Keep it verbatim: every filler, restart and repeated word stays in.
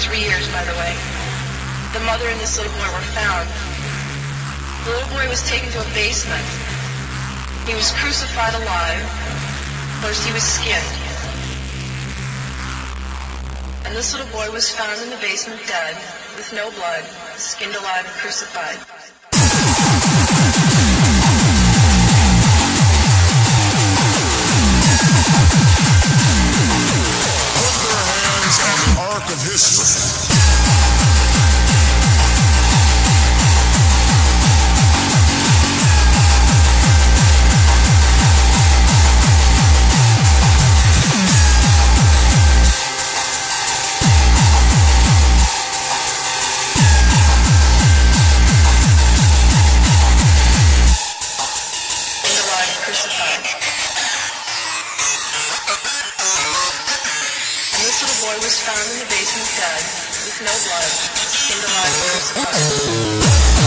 three years, by the way. The mother and this little boy were found. The little boy was taken to a basement. He was crucified alive. First he was skinned. And this little boy was found in the basement dead, with no blood, skinned alive and crucified. Put their hands on the arc of history. Boy was found in the basement dead, with no blood, skinned alive and crucified.